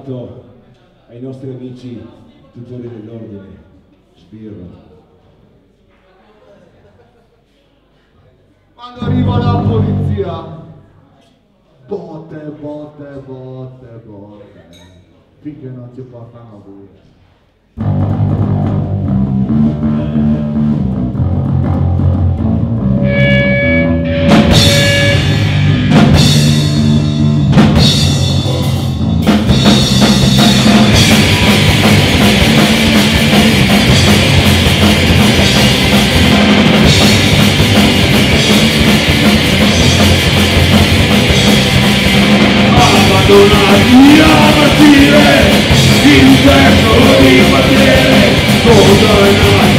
dedicato ai nostri amici tutori dell'ordine, Sbirro. Quando arriva la polizia, botte, botte, botte, botte, finché non ci portano via. Abbandonati a partire in un secolo di quartiere, condannati